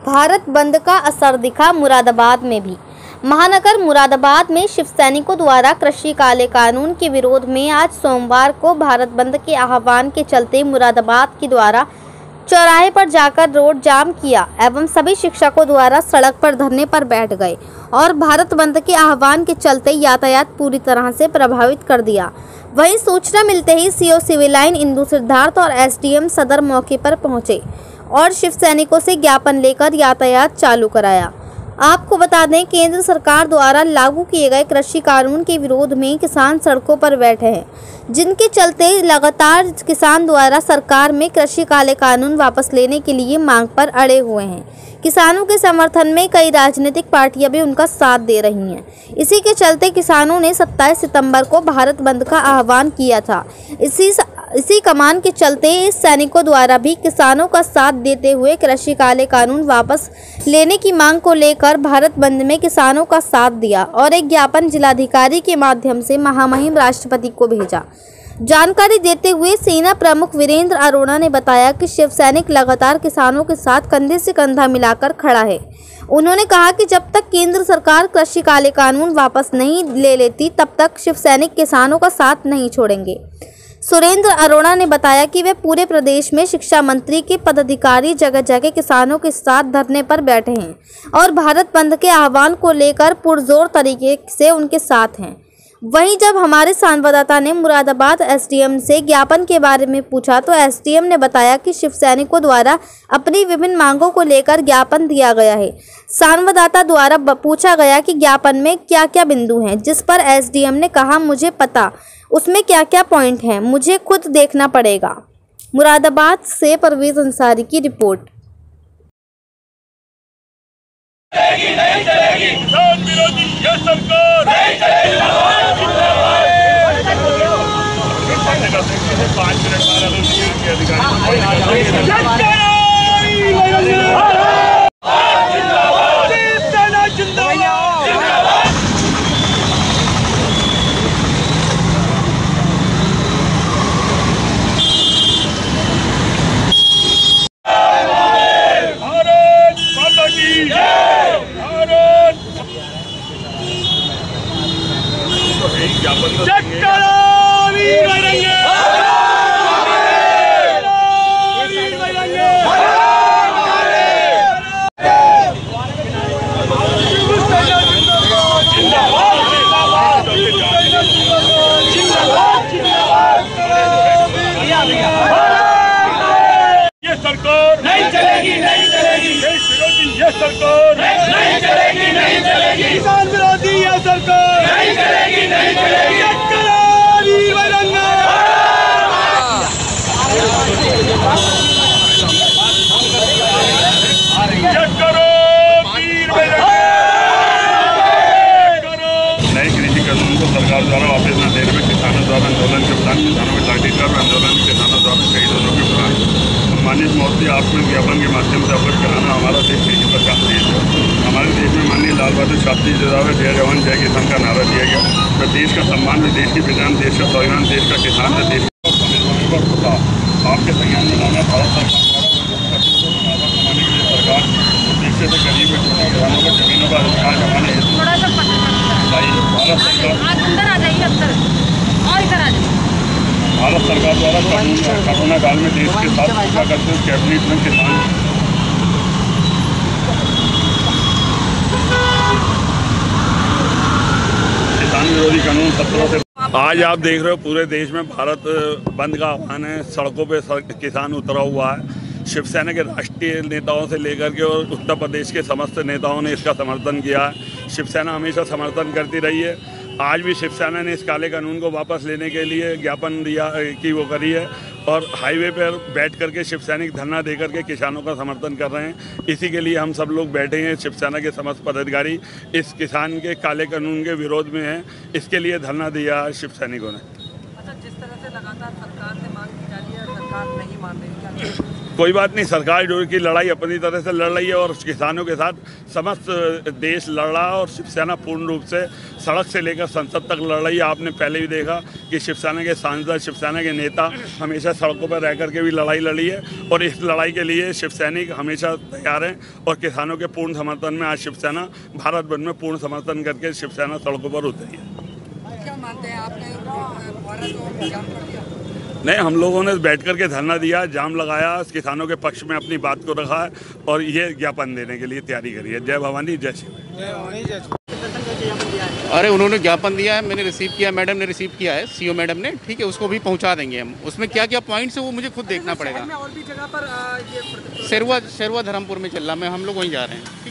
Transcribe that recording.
भारत बंद का असर दिखा मुरादाबाद में भी। महानगर मुरादाबाद में शिव सैनिकों द्वारा कृषि काले कानून के विरोध में आज सोमवार को भारत बंद के आह्वान के चलते मुरादाबाद के द्वारा चौराहे पर जाकर रोड जाम किया एवं सभी शिक्षकों द्वारा सड़क पर धरने पर बैठ गए और भारत बंद के आह्वान के चलते यातायात पूरी तरह से प्रभावित कर दिया। वहीं सूचना मिलते ही CO civil line Indu Siddharth और एसडीएम सदर मौके पर पहुंचे और शिव सैनिकों से ज्ञापन लेकर यातायात चालू कराया। आपको बता दें, केंद्र सरकार द्वारा लागू किए गए कृषि कानून के विरोध में किसान सड़कों पर बैठे हैं, जिनके चलते लगातार किसान द्वारा सरकार में कृषि काले कानून वापस लेने के लिए मांग पर अड़े हुए हैं। किसानों के समर्थन में कई राजनीतिक पार्टियां भी उनका साथ दे रही हैं। इसी के चलते किसानों ने 27 सितंबर को भारत बंद का आह्वान किया था। इसी कमान के चलते सैनिकों द्वारा भी किसानों का साथ देते हुए कृषि काले कानून वापस लेने की मांग को लेकर भारत बंद में किसानों का साथ दिया और एक ज्ञापन जिलाधिकारी के माध्यम से महामहिम राष्ट्रपति को भेजा। जानकारी देते हुए सेना प्रमुख वीरेंद्र अरोड़ा ने बताया कि शिव सैनिक लगातार किसानों के साथ कंधे से कंधा मिलाकर खड़ा है। उन्होंने कहा कि जब तक केंद्र सरकार कृषि काले कानून वापस नहीं ले लेती, तब तक शिव सैनिक किसानों का साथ नहीं छोड़ेंगे। सुरेंद्र अरोड़ा ने बताया कि वे पूरे प्रदेश में शिक्षा मंत्री के पदाधिकारी जगह जगह किसानों के साथ धरने पर बैठे हैं और भारत बंद के आह्वान को लेकर पुरजोर तरीके से उनके साथ हैं। वहीं जब हमारे संवाददाता ने मुरादाबाद एसडीएम से ज्ञापन के बारे में पूछा तो एसडीएम ने बताया कि शिव सैनिकों द्वारा अपनी विभिन्न मांगों को लेकर ज्ञापन दिया गया है। संवाददाता द्वारा पूछा गया कि ज्ञापन में क्या क्या बिंदु हैं, जिस पर एसडीएम ने कहा, मुझे पता उसमें क्या क्या पॉइंट हैं, मुझे खुद देखना पड़ेगा। मुरादाबाद से परवेज अंसारी की रिपोर्ट। नहीं चलेगी, किसान विरोधी ये सरकार नहीं चलेगी। 5 मिनट ये सरकार नहीं चलेगी, नहीं चलेगी। देश विरोधी ये सरकार नहीं चलेगी, नहीं चलेगी। किसान विरोधी ये सरकार नहीं चलेगी, नहीं चलेगी। नए कृषि कानून को सरकार द्वारा वापस न देने में किसानों द्वारा आंदोलन के दौरान किसानों में लाठीचार्ज आंदोलन किसानों द्वारा शहीद होने के दौरान सम्मानित महोदय आपको ज्ञापन के माध्यम से अवगत कराना हमारा देश कृषि प्रकाश देश है। हमारे देश में माननीय लाल बहादुर शास्त्री जिंदाबाद, जय जवान जय किसान का नारा दिया गया। तो देश का सम्मान है, देश की पहचान, देश का स्वाभिमान, देश का किसान है, देश का आपके संज्ञान में लाना भारत सरकार कमाने के लिए सरकार उद्देश्य से गरीब किसानों को जमीनों का अधिकार जमाने हेतु भारत सरकार द्वारा कोरोना काल में देश के साथ पूजा करते हुए कैबिनेट में किसान विरोधी कानून 17 से आज आप देख रहे हो पूरे देश में भारत बंद का आह्वान है। सड़कों पे किसान उतरा हुआ है। शिवसेना के राष्ट्रीय नेताओं से लेकर के और उत्तर प्रदेश के समस्त नेताओं ने इसका समर्थन किया है। शिवसेना हमेशा समर्थन करती रही है। आज भी शिवसेना ने इस काले कानून को वापस लेने के लिए ज्ञापन दिया कि वो करी है और हाईवे पर बैठ करके शिव सैनिक धरना दे करके किसानों का समर्थन कर रहे हैं। इसी के लिए हम सब लोग बैठे हैं। शिवसेना के समस्त पदाधिकारी इस किसान के काले कानून के विरोध में हैं। इसके लिए धरना दिया है शिव सैनिकों ने। अच्छा, जिस तरह से लगातार सरकार से मांग की जा रही है, सरकार नहीं मान रही, क्या कोई बात नहीं, सरकार जो की लड़ाई अपनी तरह से लड़ रही है और किसानों के साथ समस्त देश लड़ रहा है और शिवसेना पूर्ण रूप से सड़क से लेकर संसद तक लड़ रही है। आपने पहले भी देखा कि शिवसेना के सांसद, शिवसेना के नेता हमेशा सड़कों पर रह करके भी लड़ाई लड़ी है और इस लड़ाई के लिए शिवसैनिक हमेशा तैयार हैं और किसानों के पूर्ण समर्थन में आज शिवसेना भारत बंद में पूर्ण समर्थन करके शिवसेना सड़कों पर उतरी है। क्या मानते हैं आपने जाम कर दिया? नहीं, हम लोगों ने बैठ कर के धरना दिया, जाम लगाया, किसानों के पक्ष में अपनी बात को रखा है और ये ज्ञापन देने के लिए तैयारी करी है। जय भवानी, जय शिव। अरे उन्होंने ज्ञापन दिया है, मैंने रिसीव किया, मैडम ने रिसीव किया है, सीओ मैडम ने, ठीक है, उसको भी पहुंचा देंगे हम। उसमें क्या क्या पॉइंट्स है वो मुझे खुद देखना पड़ेगा। और भी जगह पर ये शेरवा धर्मपुर में चल रहा, मैं हम लोग वहीं जा रहे हैं।